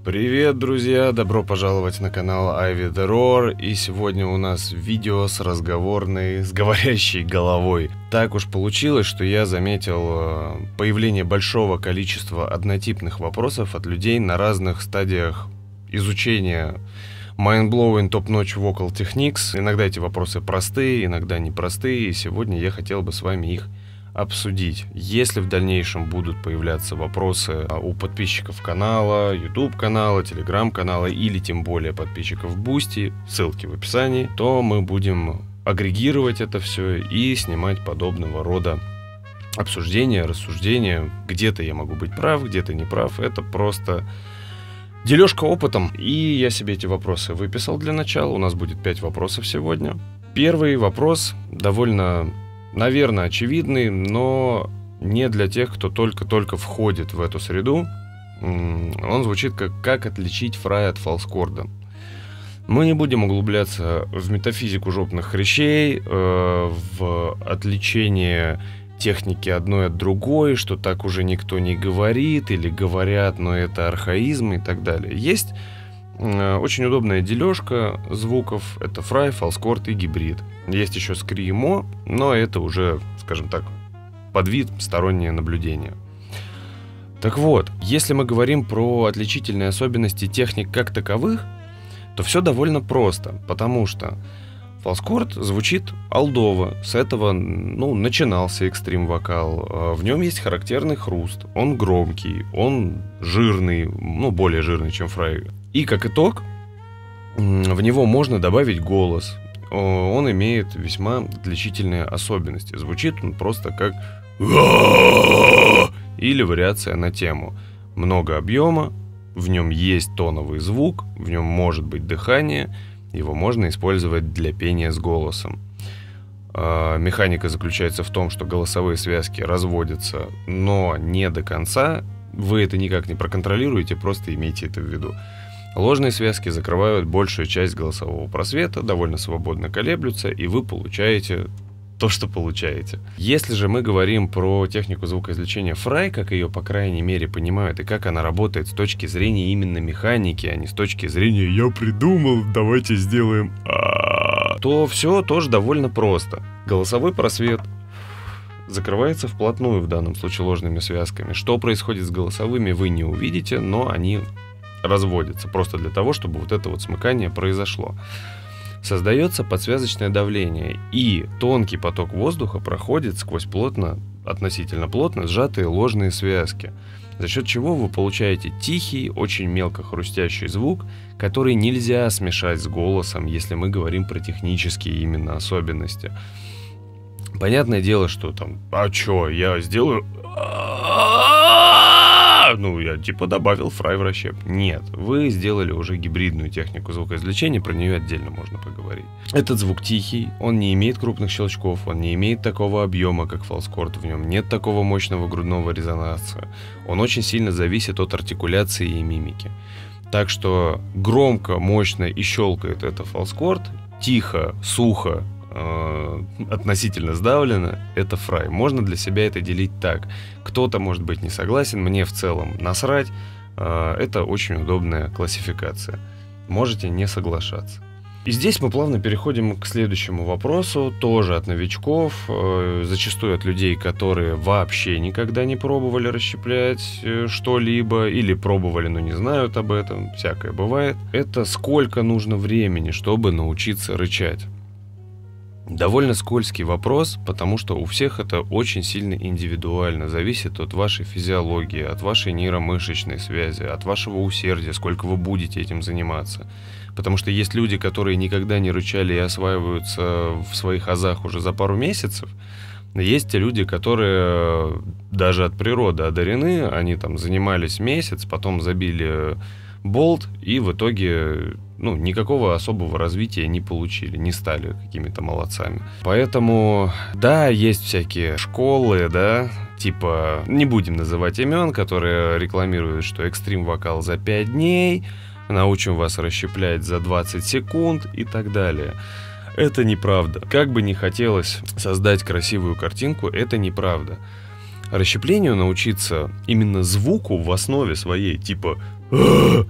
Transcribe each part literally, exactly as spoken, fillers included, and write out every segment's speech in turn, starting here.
Привет, друзья! Добро пожаловать на канал Ivy the Roar. И сегодня у нас видео с разговорной, с говорящей головой. Так уж получилось, что я заметил появление большого количества однотипных вопросов от людей на разных стадиях изучения mind-blowing top-notch vocal techniques. Иногда эти вопросы простые, иногда непростые, и сегодня я хотел бы с вами их обсудить. Если в дальнейшем будут появляться вопросы у подписчиков канала, YouTube канала, Telegram канала или тем более подписчиков Boosty, ссылки в описании, то мы будем агрегировать это все и снимать подобного рода обсуждения, рассуждения. Где-то я могу быть прав, где-то не прав. Это просто дележка опытом. И я себе эти вопросы выписал для начала. У нас будет пять вопросов сегодня. Первый вопрос довольно, наверное, очевидный, но не для тех, кто только-только входит в эту среду. Он звучит как «Как отличить фрай от фалскорда?». Мы не будем углубляться в метафизику жопных хрящей, э, в отличение техники одной от другой, что так уже никто не говорит или говорят, но это архаизм и так далее. Есть э, очень удобная дележка звуков. Это фрай, фалскорд и гибрид. Есть еще скри-мо, но это уже, скажем так, подвид, стороннее наблюдение. Так вот, если мы говорим про отличительные особенности техник как таковых, то все довольно просто, потому что фалскорд звучит олдово, с этого ну, начинался экстрим-вокал, в нем есть характерный хруст, он громкий, он жирный, ну более жирный, чем фрай. И как итог, в него можно добавить голос. Он имеет весьма отличительные особенности. Звучит он просто как или вариация на тему. Много объема, в нем есть тоновый звук, в нем может быть дыхание, его можно использовать для пения с голосом. Механика заключается в том, что голосовые связки разводятся, но не до конца. Вы это никак не проконтролируете, просто имейте это в виду. Ложные связки закрывают большую часть голосового просвета, довольно свободно колеблются, и вы получаете то, что получаете. Если же мы говорим про технику звукоизвлечения фрай, как ее, по крайней мере, понимают, и как она работает с точки зрения именно механики, а не с точки зрения «я придумал, давайте сделаем», то все тоже довольно просто. Голосовой просвет закрывается вплотную, в данном случае ложными связками. Что происходит с голосовыми, вы не увидите, но они разводятся просто для того, чтобы вот это вот смыкание произошло. Создается подсвязочное давление, и тонкий поток воздуха проходит сквозь плотно, относительно плотно сжатые ложные связки, за счет чего вы получаете тихий, очень мелко хрустящий звук, который нельзя смешать с голосом, если мы говорим про технические именно особенности. Понятное дело, что там, а чё, я сделаю... Ну, я типа добавил фрай в расщеп. Нет, вы сделали уже гибридную технику звукоизвлечения, про нее отдельно можно поговорить. Этот звук тихий, он не имеет крупных щелчков, он не имеет такого объема, как фалскорд, в нем нет такого мощного грудного резонанса. Он очень сильно зависит от артикуляции и мимики. Так что громко, мощно и щелкает это фалскорд, тихо, сухо, относительно сдавлено, это фрай. Можно для себя это делить так. Кто-то может быть не согласен, мне в целом насрать. Это очень удобная классификация. Можете не соглашаться. И здесь мы плавно переходим к следующему вопросу, тоже от новичков, зачастую от людей, которые вообще никогда не пробовали расщеплять что-либо или пробовали, но не знают об этом, всякое бывает. Это сколько нужно времени, чтобы научиться рычать? Довольно скользкий вопрос, потому что у всех это очень сильно индивидуально, зависит от вашей физиологии, от вашей нейромышечной связи, от вашего усердия, сколько вы будете этим заниматься. Потому что есть люди, которые никогда не рычали и осваиваются в своих азах уже за пару месяцев. Есть те люди, которые даже от природы одарены, они там занимались месяц, потом забили болт и в итоге ну, никакого особого развития не получили, не стали какими-то молодцами. Поэтому, да, есть всякие школы, да, типа, не будем называть имен, которые рекламируют, что экстрим-вокал за пять дней, научим вас расщеплять за двадцать секунд и так далее. Это неправда. Как бы ни хотелось создать красивую картинку, это неправда. Расщеплению научиться именно звуку в основе своей, типа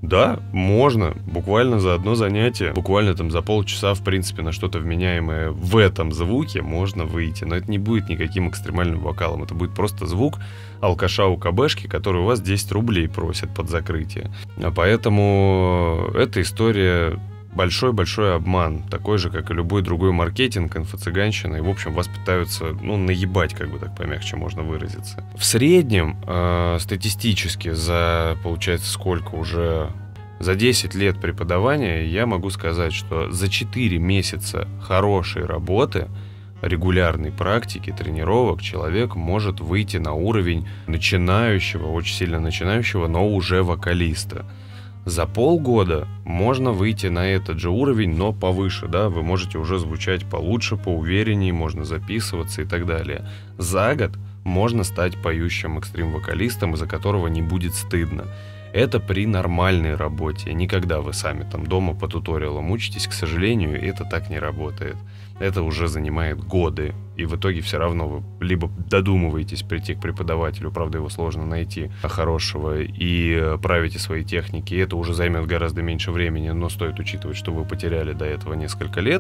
Да, можно, буквально за одно занятие, буквально там за полчаса, в принципе, на что-то вменяемое в этом звуке можно выйти, но это не будет никаким экстремальным вокалом, это будет просто звук алкаша у КБшки, который у вас десять рублей просит под закрытие. А поэтому эта история большой-большой обман, такой же, как и любой другой маркетинг, инфо-цыганщина, и, в общем, вас пытаются, ну, наебать, как бы так помягче можно выразиться. В среднем, э, статистически, за, получается, сколько уже, за десять лет преподавания, я могу сказать, что за четыре месяца хорошей работы, регулярной практики, тренировок, человек может выйти на уровень начинающего, очень сильно начинающего, но уже вокалиста. За полгода можно выйти на этот же уровень, но повыше, да, вы можете уже звучать получше, поувереннее, можно записываться и так далее. За год можно стать поющим экстрим-вокалистом, из-за которого не будет стыдно. Это при нормальной работе, не когда вы сами там дома по туториалам учитесь, к сожалению, это так не работает. Это уже занимает годы, и в итоге все равно вы либо додумываетесь прийти к преподавателю, правда его сложно найти, хорошего, и правите свои техники, и это уже займет гораздо меньше времени, но стоит учитывать, что вы потеряли до этого несколько лет,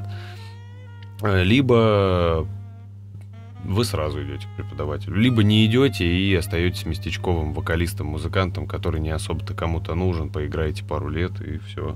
либо вы сразу идете к преподавателю, либо не идете и остаетесь местечковым вокалистом, музыкантом, который не особо-то кому-то нужен, поиграете пару лет и все.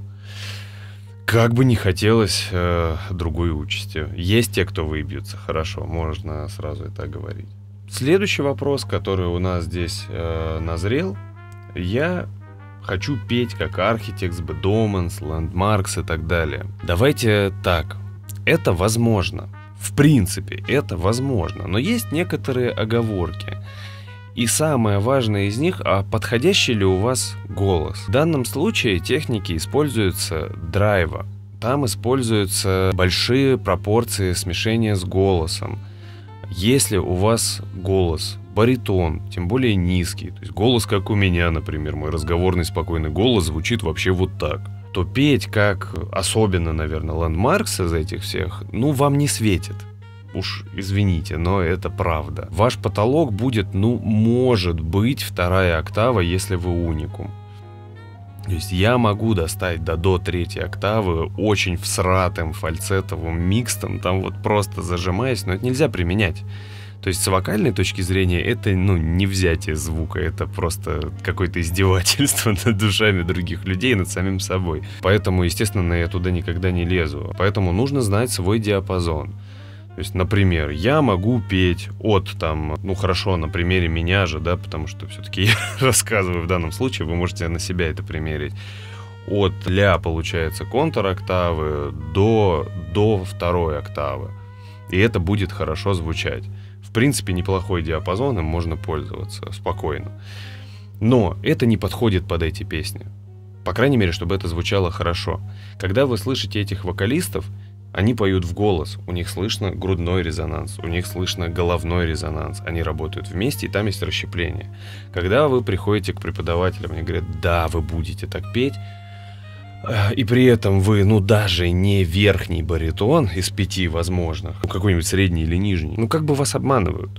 Как бы не хотелось э, другой участи. Есть те, кто выбьются, хорошо, можно сразу это говорить. Следующий вопрос, который у нас здесь э, назрел. Я хочу петь как Architects, Bedomans, Landmarks и так далее. Давайте так, это возможно. В принципе, это возможно, но есть некоторые оговорки. И самое важное из них, а подходящий ли у вас голос? В данном случае техники используются драйва. Там используются большие пропорции смешения с голосом. Если у вас голос баритон, тем более низкий, то есть голос как у меня, например, мой разговорный спокойный голос звучит вообще вот так, то петь как, особенно, наверное, Landmarks из этих всех, ну, вам не светит. Уж извините, но это правда. Ваш потолок будет, ну, может быть, вторая октава, если вы уникум. То есть я могу достать до до третьей октавы очень всратым, фальцетовым, микстом, там вот просто зажимаясь, но это нельзя применять. То есть с вокальной точки зрения это, ну, не взятие звука, это просто какое-то издевательство над душами других людей, над самим собой. Поэтому, естественно, я туда никогда не лезу. Поэтому нужно знать свой диапазон. То есть, например, я могу петь от, там, ну хорошо, на примере меня же, да, потому что все-таки я рассказываю в данном случае, вы можете на себя это примерить. От ля, получается, контр-октавы до, до второй октавы. И это будет хорошо звучать. В принципе, неплохой диапазон, им можно пользоваться спокойно. Но это не подходит под эти песни. По крайней мере, чтобы это звучало хорошо. Когда вы слышите этих вокалистов, они поют в голос, у них слышно грудной резонанс, у них слышно головной резонанс, они работают вместе, и там есть расщепление. Когда вы приходите к преподавателям, они говорят, да, вы будете так петь, и при этом вы, ну, даже не верхний баритон из пяти возможных, ну, какой-нибудь средний или нижний, ну, как бы вас обманывают.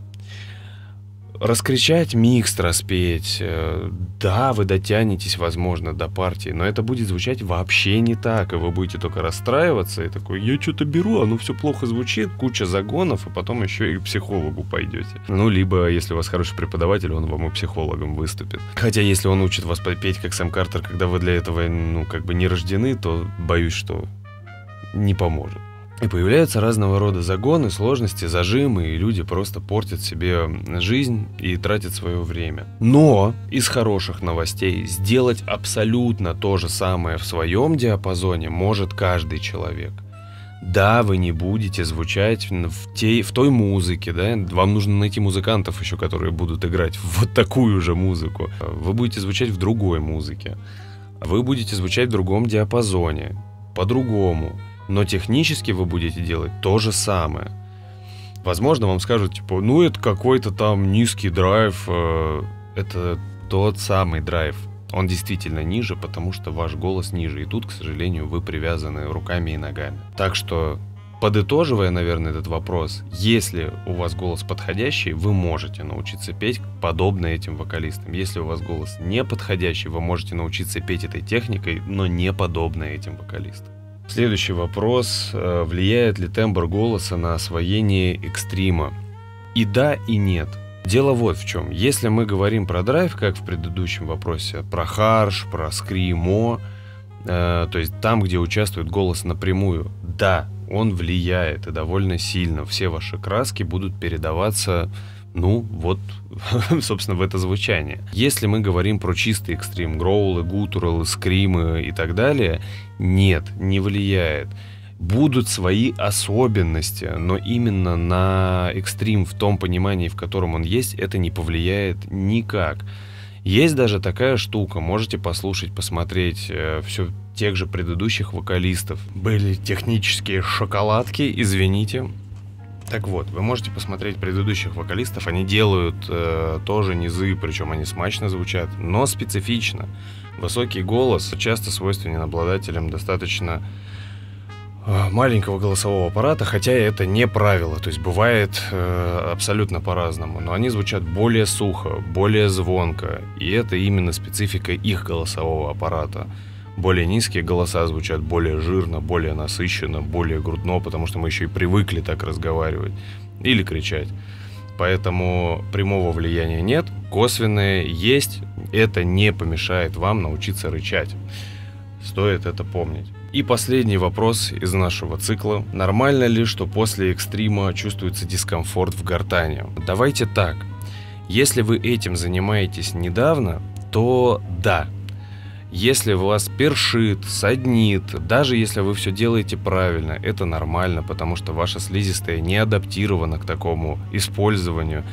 Раскричать микс, распеть, да, вы дотянетесь, возможно, до партии, но это будет звучать вообще не так, и вы будете только расстраиваться, и такой, я что-то беру, оно все плохо звучит, куча загонов, и потом еще и к психологу пойдете. Ну, либо, если у вас хороший преподаватель, он вам и психологом выступит. Хотя, если он учит вас петь как Сэм Картер, когда вы для этого, ну, как бы не рождены, то боюсь, что не поможет. И появляются разного рода загоны, сложности, зажимы, и люди просто портят себе жизнь и тратят свое время. Но из хороших новостей сделать абсолютно то же самое в своем диапазоне может каждый человек. Да, вы не будете звучать в, те, в той музыке, да, вам нужно найти музыкантов еще, которые будут играть вот такую же музыку. Вы будете звучать в другой музыке. Вы будете звучать в другом диапазоне, по-другому. Но технически вы будете делать то же самое. Возможно, вам скажут, типа, ну это какой-то там низкий драйв. Э, это тот самый драйв. Он действительно ниже, потому что ваш голос ниже. И тут, к сожалению, вы привязаны руками и ногами. Так что подытоживая, наверное, этот вопрос, если у вас голос подходящий, вы можете научиться петь подобно этим вокалистам. Если у вас голос не подходящий, вы можете научиться петь этой техникой, но не подобно этим вокалистам. Следующий вопрос. Влияет ли тембр голоса на освоение экстрима? И да, и нет. Дело вот в чем. Если мы говорим про драйв, как в предыдущем вопросе, про харш, про скримо, э, то есть там, где участвует голос напрямую, да, он влияет и довольно сильно. Все ваши краски будут передаваться, ну, вот, собственно, в это звучание. Если мы говорим про чистый экстрим, гроулы, гутуралы, скримы и так далее, нет, не влияет. Будут свои особенности, но именно на экстрим в том понимании, в котором он есть, это не повлияет никак. Есть даже такая штука, можете послушать, посмотреть э, все тех же предыдущих вокалистов. Были технические шоколадки, извините. Так вот, вы можете посмотреть предыдущих вокалистов, они делают э, тоже низы, причем они смачно звучат, но специфично. Высокий голос часто свойственен обладателям достаточно маленького голосового аппарата, хотя это не правило, то есть бывает э, абсолютно по-разному, но они звучат более сухо, более звонко, и это именно специфика их голосового аппарата. Более низкие голоса звучат более жирно, более насыщенно, более грудно, потому что мы еще и привыкли так разговаривать или кричать. Поэтому прямого влияния нет, косвенное есть, это не помешает вам научиться рычать. Стоит это помнить. И последний вопрос из нашего цикла. Нормально ли, что после экстрима чувствуется дискомфорт в гортани? Давайте так. Если вы этим занимаетесь недавно, то да. Если вас першит, саднит, даже если вы все делаете правильно, это нормально, потому что ваша слизистая не адаптирована к такому использованию.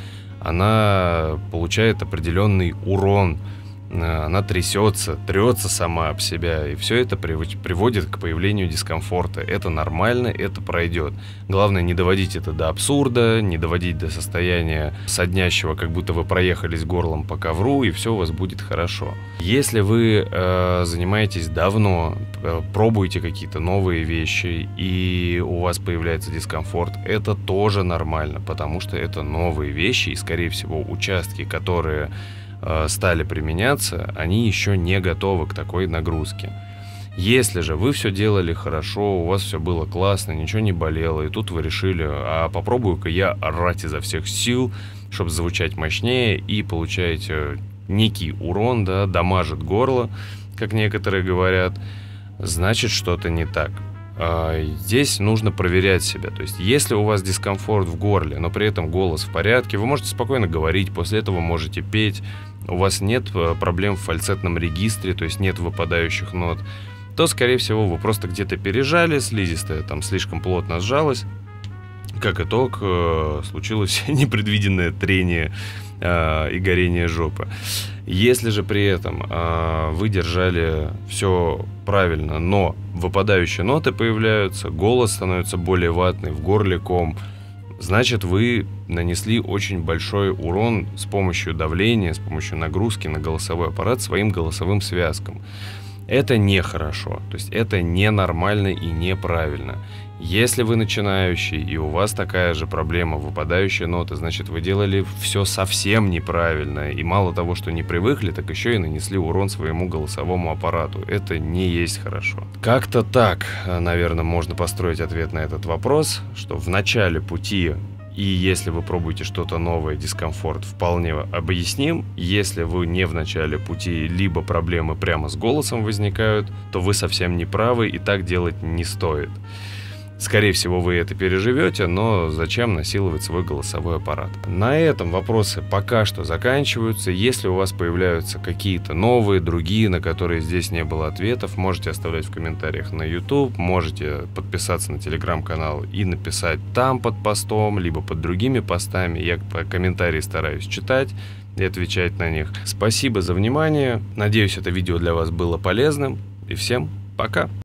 Она получает определенный урон. Она трясется, трется сама об себя, и все это приводит к появлению дискомфорта. Это нормально, это пройдет. Главное, не доводить это до абсурда, не доводить до состояния соднящего, как будто вы проехались горлом по ковру, и все у вас будет хорошо. Если вы э, занимаетесь давно, э, пробуете какие-то новые вещи, и у вас появляется дискомфорт, это тоже нормально, потому что это новые вещи, и, скорее всего, участки, которые стали применяться, они еще не готовы к такой нагрузке. Если же вы все делали хорошо, у вас все было классно, ничего не болело, и тут вы решили, а попробую-ка я орать изо всех сил, чтобы звучать мощнее, и получаете некий урон, да, дамажит горло, как некоторые говорят, значит, что-то не так. Здесь нужно проверять себя. То есть, если у вас дискомфорт в горле, но при этом голос в порядке, вы можете спокойно говорить, после этого можете петь, у вас нет проблем в фальцетном регистре, то есть нет выпадающих нот, то, скорее всего, вы просто где-то пережали, слизистая там слишком плотно сжалась. Как итог, случилось непредвиденное трение э, и горение жопы. Если же при этом э, вы держали все правильно, но выпадающие ноты появляются, голос становится более ватный, в горле ком, значит, вы нанесли очень большой урон с помощью давления, с помощью нагрузки на голосовой аппарат своим голосовым связкам. Это нехорошо, то есть это ненормально и неправильно. Если вы начинающий и у вас такая же проблема, выпадающие ноты, значит, вы делали все совсем неправильно. И мало того, что не привыкли, так еще и нанесли урон своему голосовому аппарату. Это не есть хорошо. Как-то так, наверное, можно построить ответ на этот вопрос, что в начале пути, и если вы пробуете что-то новое, дискомфорт вполне объясним. Если вы не в начале пути, либо проблемы прямо с голосом возникают, то вы совсем не правы, и так делать не стоит. Скорее всего, вы это переживете, но зачем насиловать свой голосовой аппарат? На этом вопросы пока что заканчиваются. Если у вас появляются какие-то новые, другие, на которые здесь не было ответов, можете оставлять в комментариях на YouTube, можете подписаться на телеграм-канал и написать там под постом, либо под другими постами. Я комментарии стараюсь читать и отвечать на них. Спасибо за внимание. Надеюсь, это видео для вас было полезным. И всем пока!